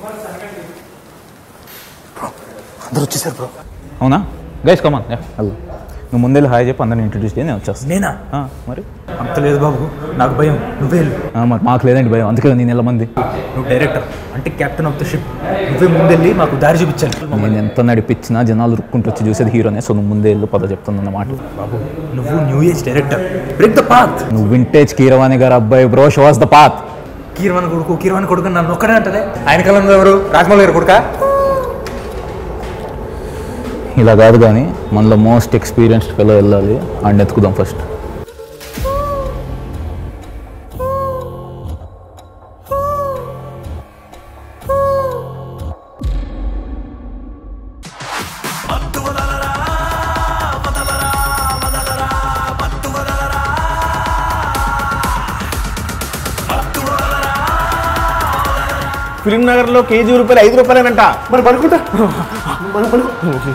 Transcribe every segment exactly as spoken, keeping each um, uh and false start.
అందరూ వచ్చేసారు బ్రో. అవునా గైస్ కమాన్ హలో నువ్వు ముందే హాయ్ చెప్పి అందరిని ఇంట్రడ్యూస్ చేయి నేను వచ్చేస్తాను. నేనా? మరి అంత లేదు బాబు, నాకు భయం. నువ్వే మరి మాకు లేదండి భయం, అందుకే నేను నెల మంది. నువ్వు డైరెక్టర్ అంటే కెప్టెన్ ఆఫ్ ద షిప్, నువ్వే ముందెళ్ళి మాకు దారి చూపించాలి. నేను ఎంత నడిపించినా జనాలు రుక్కుంటూ వచ్చి చూసేది హీరోనే, సో నువ్వు ముందే వెళ్ళి పద చెప్తుంది అన్నమాట. బాబు నువ్వు new age director, break the path. నువ్వు వింటేజ్ కీరవాణి గారు అబ్బాయి bro, shows the path. Keeravani కొడుకు కీరవాణి కొడుకు నన్ను ఒక్కడే అంటదే. ఆయన కాలంలో ఎవరు? రాజమౌళి గారు కొడుకా? ఇలా కాదు కానీ మనలో మోస్ట్ ఎక్స్పీరియన్స్డ్ ఫెలో వెళ్ళాలి, అండ్ ఎత్తుకుదాం ఫస్ట్. ఫిలిం నగర్ లో కేజీ రూపాయలు ఐదు రూపాయలేనంట. మరి పడుకుంటా మనం పడుకో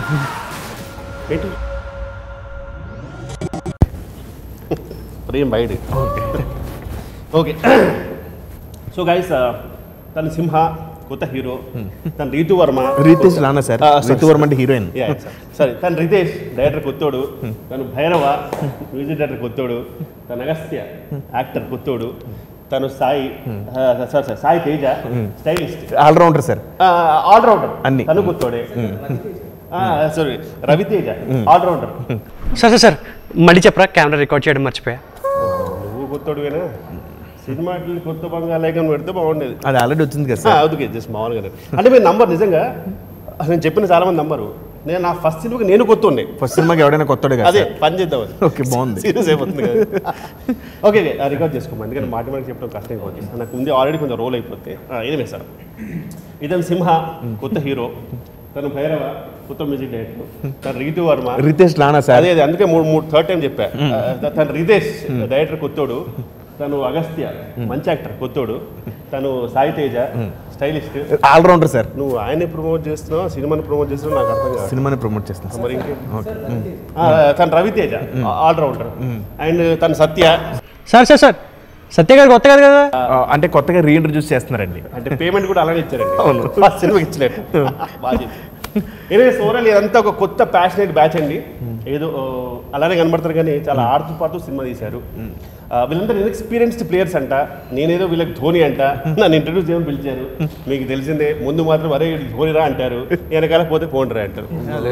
ప్రేమ్ బయట. ఓకే సో గైస్, తన సింహ కొత్త హీరో, తన రీతు వర్మ. రితేష్ రానా సార్, రీతు వర్మ అంటే హీరోయిన్. సరే, తన రితేష్ డైరెక్టర్ కొత్తోడు, తను భైరవ మ్యూజిక్ డైరెక్టర్ కొత్తోడు, తన అగస్త్య యాక్టర్ కొత్తోడు, తను Sai sir sir Sai Teja stylist all rounder sir, all rounder అన్ని తను కొత్తోడే. Sorry Raviteja all rounder. Sir sir sir మళ్ళీ చెప్పరా, కెమెరా రికార్డ్ చేయడం మర్చిపోయా. నువ్వు కొత్తోడువేనా? సినిమా కొత్త బంగాళాగం పెడితే బాగుండేది. అది ఆల్రెడీ వచ్చింది కదా సార్. అందుకే జస్ట్ మామూలుగా అంటే మీరు నంబర్ నిజంగా నేను చెప్పిన చాలా మంది నంబరు. నేను నా ఫస్ట్ సినిమాకి నేను కొత్త ఉండే. ఫస్ట్ సినిమాకి ఎవడైనా కొత్తడే కదా, అదే పని చేద్దాం. ఓకే బాగుంది, సీరియస్ అయిపోతుంది కదా. ఓకే రికార్డ్ చేసుకోమని, ఎందుకంటే మాట మాట చెప్పడం కష్టం అయిపోతుంది. నాకు ఉంది ఆల్రెడీ కొంచెం రోల్ అయిపోతే ఏమే సార్. ఇతను సింహ కొత్త హీరో, తను భైరవ కొత్త మ్యూజిక్ డైరెక్టర్, తను రీతు వర్మ రితేష్ రానా సార్. అదే అదే అందుకే మూడు మూడు థర్డ్ టైం చెప్పా. తను రితేష్ డైరెక్టర్ కొత్తోడు, తను అగస్త్య మంచి యాక్టర్ కొత్తోడు, తను Sai Teja stylist all rounder sir. నువ్వు ఆయన్ని ప్రమోట్ చేస్తున్నావు, సినిమాని ప్రమోట్ చేస్తున్నావు, నాకు అర్థం కాదు. సినిమాని ప్రమోట్ చేస్తున్నావు మరి ఇంకే. తను రవితేజ ఆల్రౌండర్, అండ్ తను Satya. Sir sir sir Satya గారు కొత్త కాదు కదా, అంటే కొత్తగా రీఇంట్రడ్యూస్ చేస్తున్నారండి. అంటే పేమెంట్ కూడా అలానే ఇచ్చారండి. అవును, ఫస్ట్ సినిమాకి ఇచ్చలేదు. బాగా ఏదైనా సోరల్ ఇదంతా ఒక కొత్త ప్యాషనేట్ బ్యాచ్ అండి. ఏదో అలానే కనబడతారు కానీ చాలా ఆడుతూ పాటు సినిమా తీశారు. వీళ్ళంతా ఇన్ఎక్స్పీరియన్స్డ్ ప్లేయర్స్ అంట. నేనేదో వీళ్ళకి ధోని అంట, నన్ను ఇంట్రడ్యూస్ చేయమని పిలిచారు. మీకు తెలిసిందే, ముందు మాత్రం అరే ధోనిరా అంటారు, వెనకాల పోతే పోండిరా అంటారు.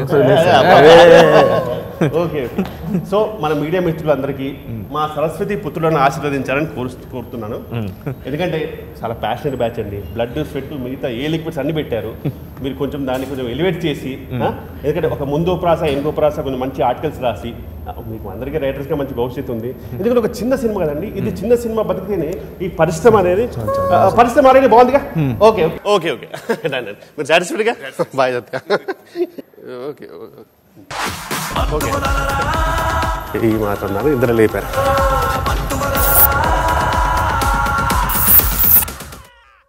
ఓకే, సో మన మీడియా మిత్రులందరికీ మా సరస్వతి పుత్రులను ఆశీర్వదించాలని కోరు కోరుతున్నాను. ఎందుకంటే చాలా ప్యాషనేట్ బ్యాచ్ అండి. బ్లడ్ స్వెట్ మిగతా ఏ లిక్విడ్స్ అన్ని పెట్టారు. మీరు కొంచెం దాన్ని కొంచెం ఎలివేట్ చేసి, ఎందుకంటే ఒక ముందో ప్రాస ఎనుగో ప్రాస కొంచెం మంచి ఆర్టికల్స్ రాసి, మీకు అందరికీ రైటర్స్గా మంచి భవిష్యత్తు ఉంది. ఎందుకంటే ఒక చిన్న సినిమా కదండి ఇది, చిన్న సినిమా బతికితేనే ఈ పరిశ్రమ అనేది పరిశ్రమ అనేది బాగుందిగా. ఓకే ఓకే ఓకే మీరు సాటిస్ఫైడ్గా బాయ్ చెప్తా. ఓకే ఓకే ఈ మాట్లాడినారు, ఇద్దరు లేపారు.